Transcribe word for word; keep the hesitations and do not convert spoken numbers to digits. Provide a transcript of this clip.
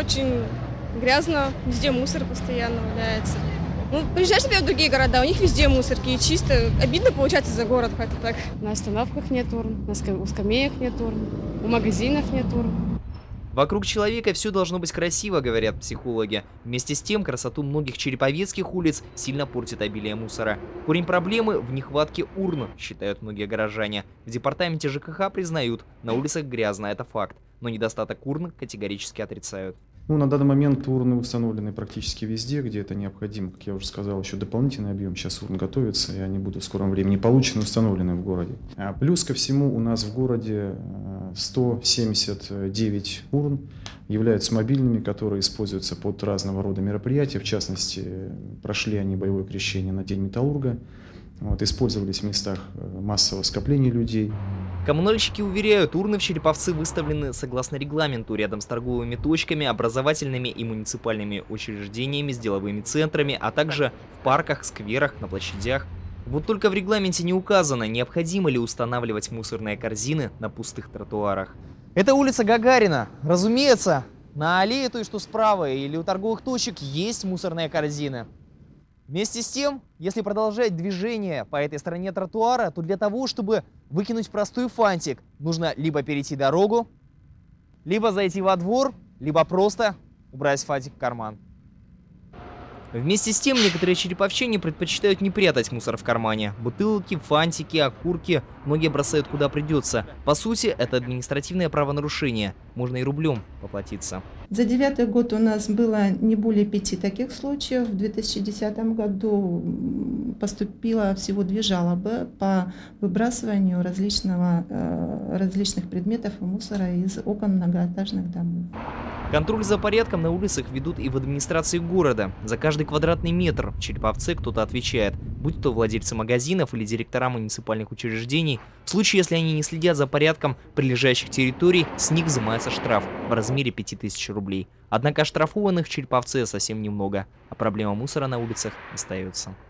очень грязно, везде мусор постоянно валяется. Ну, приезжаешь себе в другие города, у них везде мусорки, и чисто. Обидно получается за город как-то так. На остановках нет урн, на ска- у скамеек нет урн, у магазинов нет урн. Вокруг человека все должно быть красиво, говорят психологи. Вместе с тем, красоту многих череповецких улиц сильно портит обилие мусора. Корень проблемы в нехватке урн, считают многие горожане. В департаменте ЖКХ признают, на улицах грязно, это факт. Но недостаток урн категорически отрицают. Ну, на данный момент урны установлены практически везде, где это необходимо. Как я уже сказал, еще дополнительный объем сейчас урн готовится, и они будут в скором времени получены, установлены в городе. А плюс ко всему у нас в городе сто семьдесят девять урн являются мобильными, которые используются под разного рода мероприятия. В частности, прошли они боевое крещение на День металлурга, вот, использовались в местах массового скопления людей. Коммунальщики уверяют, урны в Череповце выставлены согласно регламенту, рядом с торговыми точками, образовательными и муниципальными учреждениями, с деловыми центрами, а также в парках, скверах, на площадях. Вот только в регламенте не указано, необходимо ли устанавливать мусорные корзины на пустых тротуарах. Это улица Гагарина. Разумеется, на аллее той, что справа, или у торговых точек есть мусорные корзины. Вместе с тем, если продолжать движение по этой стороне тротуара, то для того, чтобы выкинуть простой фантик, нужно либо перейти дорогу, либо зайти во двор, либо просто убрать фантик в карман. Вместе с тем, некоторые череповчане предпочитают не прятать мусор в кармане. Бутылки, фантики, окурки многие бросают куда придется. По сути, это административное правонарушение. Можно и рублем поплатиться. За девятый год у нас было не более пяти таких случаев. В две тысячи десятом году поступило всего две жалобы по выбрасыванию различного, различных предметов и мусора из окон многоэтажных домов. Контроль за порядком на улицах ведут и в администрации города. За каждый квадратный метр в Череповце кто-то отвечает, будь то владельцы магазинов или директора муниципальных учреждений. В случае, если они не следят за порядком прилежащих территорий, с них взимается штраф в размере пяти тысяч рублей. Однако оштрафованных в Череповце совсем немного, а проблема мусора на улицах остается.